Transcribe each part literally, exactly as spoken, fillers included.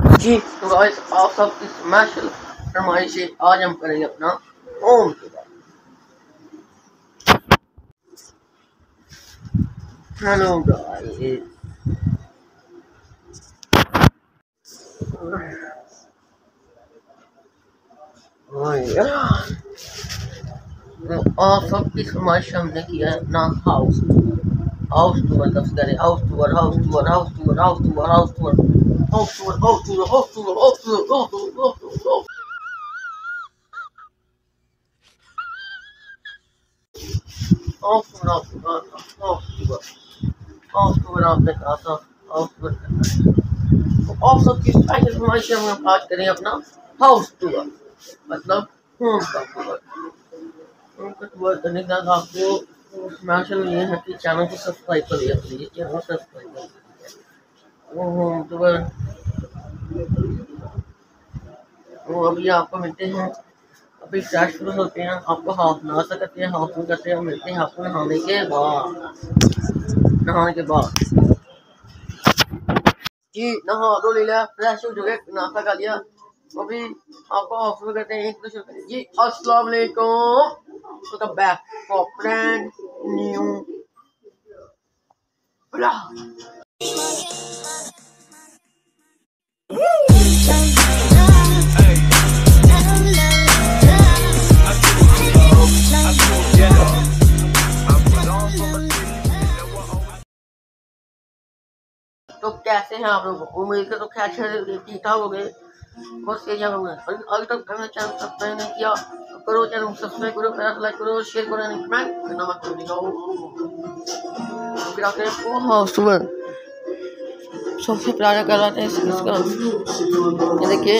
जी तो गाइस आप सब की स्पेशल फरमाइश है, आज हम करेंगे अपना होम टूर। हेलो गाइस, आप सब की फरमाइश हमने किया है अपना हाउस हाउस टूर कब करें house tour house tour house tour house tour house tour house tour house tour house tour house tour house tour house tour house tour house tour आपने कहा था हाउस टूर। तो आप सबकी special फरमाइश हम आज करें अपना हाउस टूर, मतलब होम का टूर। होम का टूर करने के बाद आपको स्पेशल ये है कि चैनल को सब्सक्राइब कर लिया प्लीज, चैनल सब्सक्राइब कर लीजिए। वो होम टूर वो अभी आपको मिलते हैं, अभी फ्लैश शुरू होते हैं, आपको हाफ नहा सकते हैं, हाफ में करते हैं, मिलते हैं आपको नहाने के बाद। नहाने के बाद जी नहा दो ले लिया, फ्रेश हो चुके, नाश्ता कर लिया, अभी आपको हाफ में करते हैं एक दो शुरू जी। अस्सलाम वालेकुम, welcome back for brand new blog. तो कैसे हैं आप लोग, उम्मीद कर तो क्या ठीक ठाक हो गए, बहुत सही हो गए। अभी तक मैंने चैनल सब्सक्राइब नहीं किया तो करो, चैनल सब्सक्राइब करो, प्यार लाइक करो, शेयर करो, कमेंट करना मत भूलिएगा। फिर आते हैं हाउस टूर, सबसे प्यारा कराते हैं इसका। ये देखिए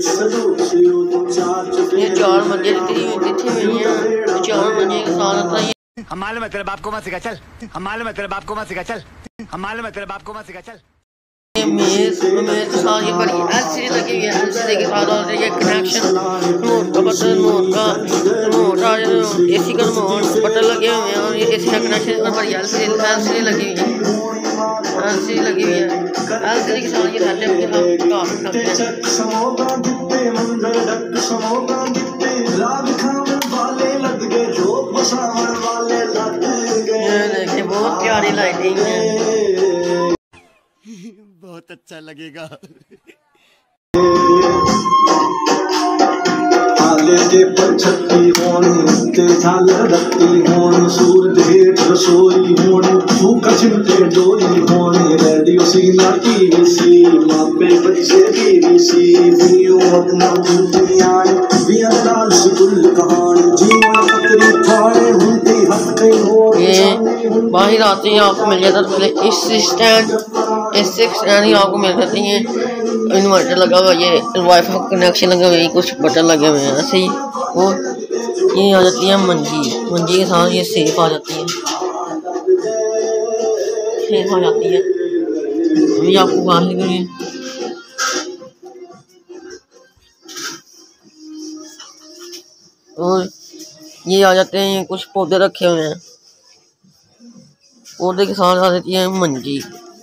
ये चार मंजिल दिखी हुई है, चार मंजिल के साथ आता है। हम मालूम है तेरे बाप को मत सिखा चल, हम मालूम है तेरे बाप को मत सिखा चल, हम मालूम है तेरे बाप को मत सिखा चल। मेज मेज के साथ ये बड़ी एलसीडी लगी हुई है, एलसीडी के साथ और ये कनेक्शन रिमोट का बटन, रिमोट का रिमोट और एसी का रिमोट बटन लगे हुए हैं, और ये एसी का कनेक्शन और बड़ी एलसीडी एलसीडी लगी हुई है, एलसीडी लगी हुई है। एलसीडी के साथ ये रहते हैं कि आप काफी करते हैं। ये देखिए बहुत प्यारी लाइटिंग है, बहुत अच्छा लगेगा। आले के पछती होन ते झाल रत्ती होन सूरज हेठ रसोई होन फूका चिमटे डोरी होन रेडियो सीना टीवीसी मापे बच्चे बीबीसी वियो अपना दुनिया विया लाल सिकुल कहान जीवन पतरी थाए हुंती हक कई हो। ये बाहर आते हैं आपको मिल जाता है इस स्टैंड इस स्टैंड ही आपको मिल जाती है। इन्वर्टर लगा हुआ, ये वाईफाई कनेक्शन लगा हुआ है, कुछ बटन लगे हुए हैं ऐसे ही। वो ये आ जाती है मंजी, मंजी के साथ ये सेफ आ जाती है, सेफ आ जाती है। अभी आपको बाहर निकलिए, और ये आ जाते हैं, कुछ पौधे रखे हुए हैं, पौधे के साथ आ जाती है मंजी।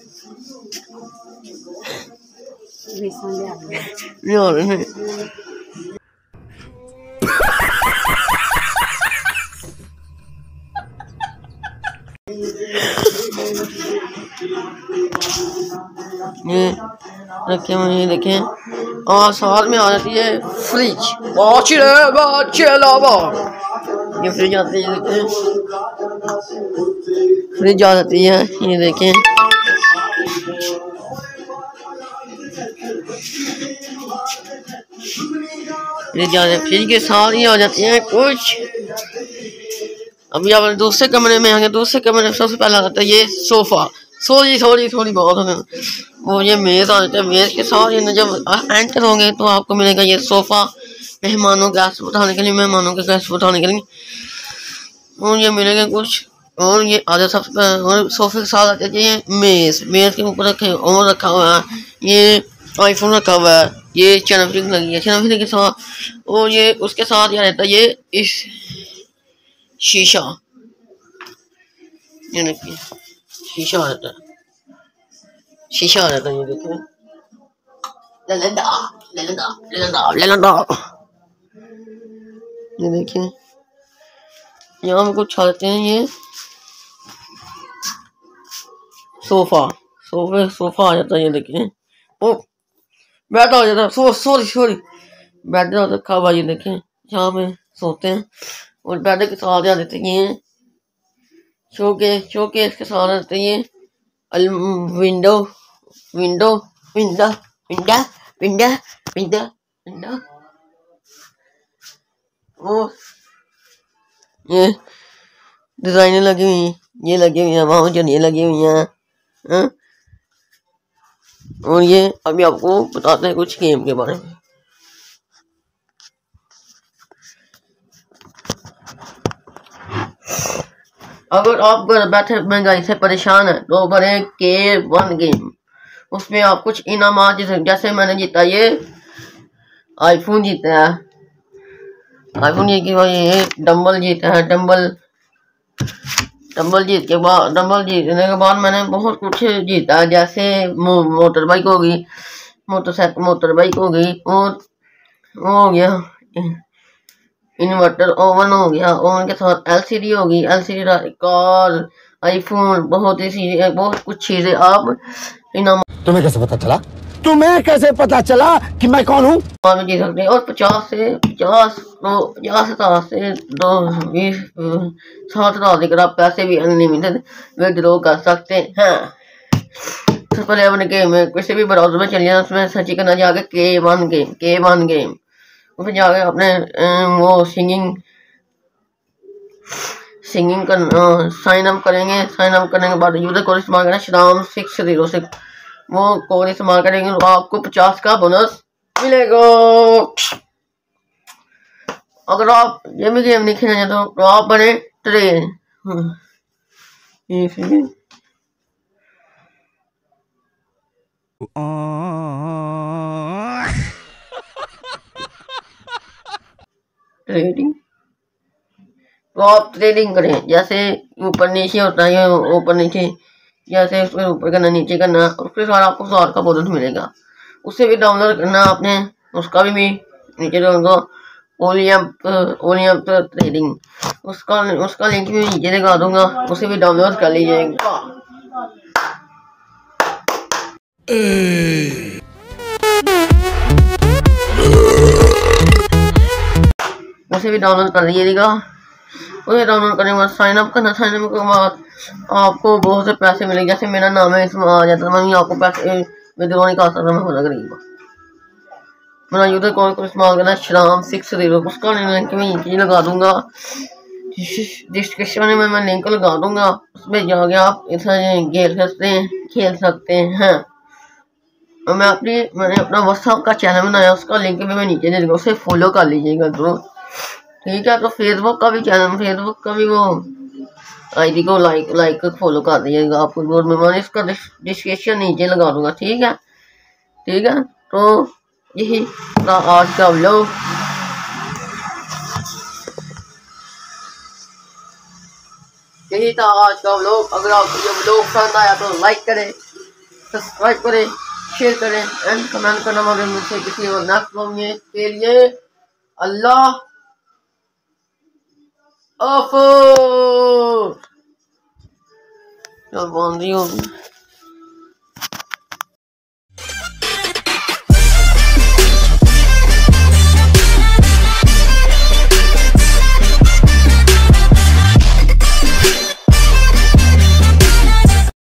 ये रखे हुए हैं, देखें, और साथ में आ जाती है फ्रिज, ये फ्रिज आती है, देखें फ्रिज आ जाती है, ये देखें फ्रिज आ फ्रिज के साथ ही आ जाती है कुछ। अभी आप दूसरे कमरे में आगे, दूसरे कमरे में सबसे पहले आता है ये सोफा, सॉरी सॉरी थोड़ी बहुत वो ये मेज आ जाता है, मेज के साथ ये जब एंटर होंगे तो आपको मिलेगा ये सोफा, मेहमानों गैस उठाने के लिए, मेहमानों के गैस उठाने के लिए, और ये मिलेगा कुछ। और ये आधा सब और सोफे के साथ आते हैं ये मेज, मेज के ऊपर रखे और रखा हुआ है ये आईफोन रखा हुआ है, ये चैनल फिल्म लगी है चैनल फिल्म के साथ, और ये उसके साथ यह रहता है ये इस शीशा, ये देखिए शीशा आ जाता है, शीशा आ जाता है, ये देखिए ललंदा ललंदा ललंदा ललंदा। ये देखिए यहाँ में कुछ छाते हैं। ये सोफा सोफे सोफा आ जाता है। ये देखिए ओ बेड आ जाता है। सो सॉरी सॉरी बेड आ रखा हुआ। ये देखें यहाँ पे सोते हैं और बेड के साथ आ देते हैं शोकेस शोकेस के साथ आते हैं window window window window window window window. और ये डिजाइनें लगी हुई, ये लगी हुई है वहाँ जो ये लगी हुई हैं। हाँ? और ये अभी आपको बताते हैं कुछ गेम के बारे में। अगर आप घर बैठे महंगाई से परेशान है तो बने के वन गेम। उसमें आप कुछ इनाम जैसे मैंने जीता ये आईफोन जीता है। आईफोन ये कि भाई ये डंबल जीता है। डंबल डंबल जीत के बाद डंबल जीतने के बाद मैंने बहुत कुछ जीता है। जैसे मो, मोटर बाइक होगी, मोटरसाइकिल मोटर बाइक होगी और हो गया इन्वर्टर, ओवन हो गया, ओवन के साथ एलसीडी होगी, एलसीडी कार, आईफोन, बहुत ही चीजें, बहुत कुछ चीजें आप इनाम। तुम्हें कैसे पता चला तुम्हें कैसे पता चला कि मैं कौन हूँ? जी सकते हैं। और पचास से पचास तो पचास हजार से दो बीस साठ हजार तक आप पैसे भी अनलिमिटेड विड्रॉ कर सकते हैं। सबसे पहले अपने गेम में किसी भी ब्राउजर में चलिए, उसमें सर्च करना जाके के वन गेम के वन गेम फिर जाके अपने वो सिंगिंग सिंगिंग कर साइन अप करेंगे। साइन अप करने के बाद यूजर कोड इस्तेमाल करना श्राम सिक्स जीरो सिक्स। वो कोड इस्तेमाल करेंगे तो आपको पचास का बोनस मिलेगा। अगर आप ये भी गेम नहीं खेलना चाहते तो आप बने ट्रेन। ट्रेडिंग तो आप ट्रेडिंग करें। जैसे ऊपर नीचे होता है, ऊपर नीचे जैसे उसमें ऊपर करना नीचे करना, उसके साथ आपको सौ का बोनस मिलेगा। उससे भी डाउनलोड करना आपने, उसका भी, भी नीचे डाउनलोड ओलियम ओलियम ट्रेडिंग, उसका उसका लिंक भी नीचे दिखा दूंगा, उसे भी डाउनलोड कर लीजिएगा। उसे भी डाउनलोड कर लीजिएगा। उसे डाउनलोड करने के बाद साइन अप करना। साइन अप के बाद आपको बहुत से पैसे मिलेंगे। जैसे मेरा नाम है इसमें आ जाता है, मैं आपको पैसे विड्रॉ नहीं कर सकता, मैं होना गरीब। मेरा यूजर कोड को इस्तेमाल करना श्राम सिक्स जीरो। उसका लिंक मैं नीचे लगा दूंगा, डिस्क्रिप्शन में मैं लिंक लगा दूंगा। उसमें जाके आप इसे खेल सकते हैं खेल सकते हैं। और मैं अपनी मैंने अपना व्हाट्सएप का चैनल बनाया, उसका लिंक भी मैं नीचे दे दूंगा, उसे फॉलो कर लीजिएगा तो ठीक है। तो फेसबुक का भी चैनल, फेसबुक का भी वो आईडी को लाइक लाइक फॉलो कर दीजिएगा। आपको बहुत मैं इसका डिस्क्रिप्शन नीचे लगा दूंगा, ठीक है ठीक है। तो यही था आज का व्लॉग। यही था आज का व्लॉग। अगर आपको ये व्लॉग पसंद आया तो लाइक करें, सब्सक्राइब करें, शेयर करें एंड कमेंट करना मगर मुझसे किसी और नेक्स्ट व्लॉग में के लिए अल्लाह हाफ़िज़।